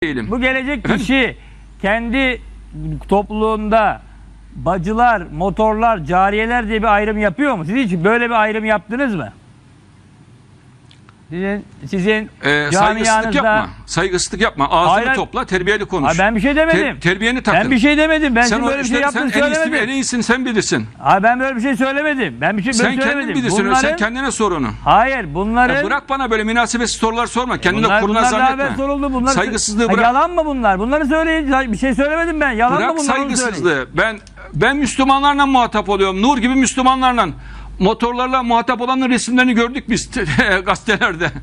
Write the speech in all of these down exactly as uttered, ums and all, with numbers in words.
değilim. Bu gelecek kişi kendi topluluğunda bacılar, motorlar, cariyeler diye bir ayrım yapıyor mu? Siz hiç böyle bir ayrım yaptınız mı? Sizin, sizin ee, saygısızlık yapma. Saygısızlık yapma. Ağzını hayır, topla, terbiyeli konuş. Hayır, ben bir şey demedim. Ter, terbiyeni takın. Ben bir şey demedim. Ben sen böyle bir şey yaptığını sen söylemedim. Sen en iyisin, sen bilirsin. Hayır, ben böyle bir şey söylemedim. Ben bir şey sen söylemedim. Sen kendin bilirsin. Bunların, sen kendine sor onu. Hayır, bunların... Ya bırak bana böyle münasebetsiz sorular sorma. Kendine bunlar, kuruna bunlar zannetme. Soruldu, bunlar, saygısızlığı ha, bırak. Yalan mı bunlar? Bunları söyleyin. Bir şey söylemedim ben. Yalan bırak mı bunlar? saygısızlığı. Ben, ben Müslümanlarla muhatap oluyorum. Nur gibi Müslümanlarla. Motorlarla muhatap olanın resimlerini gördük biz gazetelerde.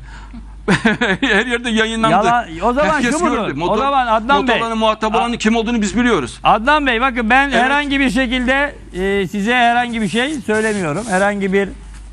Her yerde yayınlandı. Yalan, o zaman herkes şu mudur? Motor, o zaman Adnan Bey. Motorların muhatap olanın kim olduğunu biz biliyoruz. Adnan Bey bakın ben evet. herhangi bir şekilde e, size herhangi bir şey söylemiyorum. Herhangi bir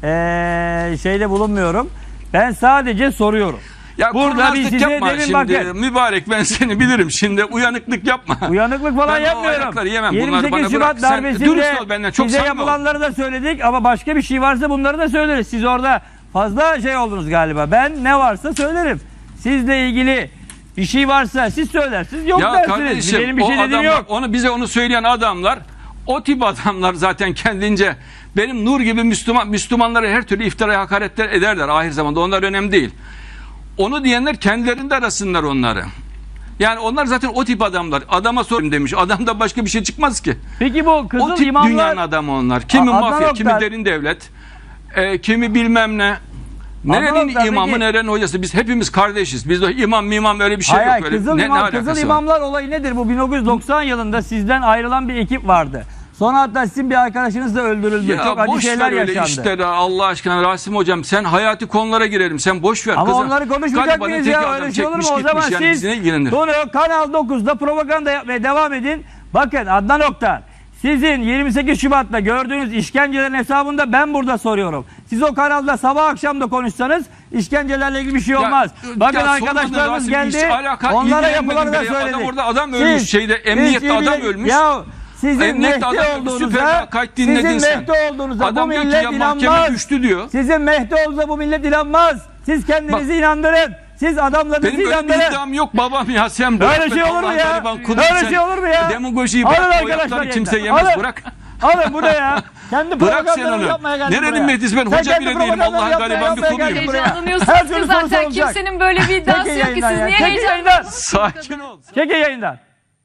e, şeyde bulunmuyorum. Ben sadece soruyorum. Ya burada bir size yapma demin şimdi. Bakın. Mübarek ben seni bilirim şimdi. Uyanıklık yapma. Uyanıklık falan ben yapmıyorum. Yemem. yirmi sekiz Şubat darbesinde size yapılanları da söyledik ama başka bir şey varsa bunları da söyleriz. Siz orada fazla şey oldunuz galiba. Ben ne varsa söylerim. Sizle ilgili bir şey varsa siz söylersiniz. Yok ya dersiniz. Kardeşim, benim bir şey dediğim adamlar, yok. Onu bize onu söyleyen adamlar o tip adamlar zaten kendince benim Nur gibi Müslüman Müslümanlara her türlü iftira hakaretler ederler ahir zamanda. Onlar önemli değil. Onu diyenler kendilerinde arasınlar onları. Yani onlar zaten o tip adamlar. Adama sorayım demiş. Adamda başka bir şey çıkmaz ki. Peki bu kızıl o tip imamlar... dünyanın adamı onlar. Kimi A mafya, kimi Oktar... derin devlet, e, kimi bilmem ne. Nerenin Oktar, imamı, peki... nerenin hocası? Biz hepimiz kardeşiz. Bizde imam mimam öyle bir şey hayır, yok. Öyle. Kızıl, ne, imam, ne kızıl imamlar olayı nedir? Bu bin dokuz yüz doksan yılında sizden ayrılan bir ekip vardı. Sonra hatta sizin bir arkadaşınız da öldürüldü. Ya çok acı şeyler yaşandı. Işte de Allah aşkına Rasim hocam sen hayati konulara girelim. Sen boş ver. Ama kızım. onları konuşmayacak mıyız ya? Öyle şey olur mu? O zaman yani siz bunu Kanal dokuzda propaganda yapmaya devam edin. Bakın Adnan Oktar. Sizin yirmi sekiz Şubat'ta gördüğünüz işkencelerin hesabında ben burada soruyorum. Siz o kanalda sabah akşam da konuşsanız işkencelerle ilgili bir şey olmaz. Ya, Bakın ya arkadaşlarımız geldi. Onlara yapılanı da söyledik. Adam orada adam ölmüş siz, şeyde emniyette adam ölmüş. Ya, Sizin Mehdi olduğunuza, sizin Mehdi olduğunuza bu millet inanmaz. Düştü diyor. Sizin Mehdi olduğunuza bu millet inanmaz. Siz kendinizi Bak, inandırın. Siz adamlarınızı benim inandırın. Benim öyle bir iddiam yok babam ya sen bırak. Böyle şey olur mu ya? Böyle şey olur mu ya? Demagojiyi bırak. O yaptıkları kimse yemez alın. Bırak. Alın bu ne ya? Kendi propagandanı yapmaya geldin buraya. Nerenin Mehdi'si ben hoca bile değilim. Allah'ın gariban bir kuluyum. Heyecanlanıyorsunuz ki zaten kimsenin böyle bir iddiası yok ki siz niye heyecanlanıyorsunuz? Sakin ol. Çekin yayından.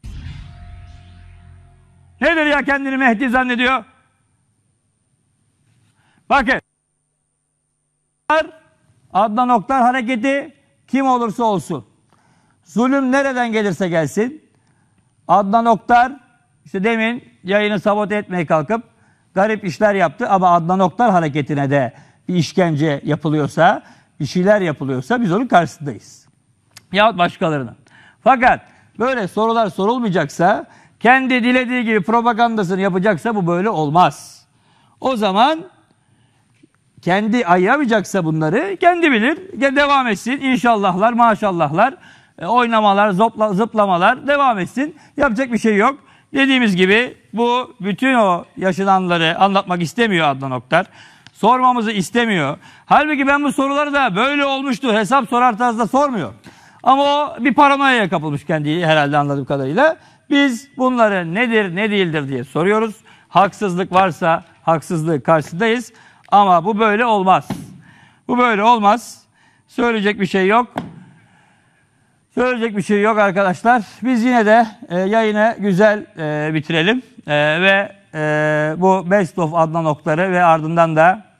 Nedir ya kendini Mehdi zannediyor? Bakın. Adnan Oktar hareketi kim olursa olsun. Zulüm nereden gelirse gelsin. Adnan Oktar işte demin yayını sabote etmeye kalkıp garip işler yaptı ama Adnan Oktar hareketine de bir işkence yapılıyorsa, bir şeyler yapılıyorsa biz onun karşısındayız. Yahut başkalarının. Fakat böyle sorular sorulmayacaksa, kendi dilediği gibi propagandasını yapacaksa bu böyle olmaz. O zaman kendi ayıramayacaksa bunları kendi bilir. Devam etsin. İnşallahlar, maşallahlar, oynamalar, zopla, zıplamalar devam etsin. Yapacak bir şey yok. Dediğimiz gibi bu bütün o yaşananları anlatmak istemiyor Adnan Oktar. Sormamızı istemiyor. Halbuki ben bu soruları da böyle olmuştu hesap sorar tarzda sormuyor. Ama o bir paranoyaya kapılmış kendi herhalde anladığım kadarıyla. Biz bunları nedir ne değildir diye soruyoruz. Haksızlık varsa haksızlığı karşısındayız. Ama bu böyle olmaz. Bu böyle olmaz. Söyleyecek bir şey yok. Söyleyecek bir şey yok arkadaşlar. Biz yine de e, yayını güzel e, bitirelim. E, ve e, bu Best of Adnan Oktar'ı ve ardından da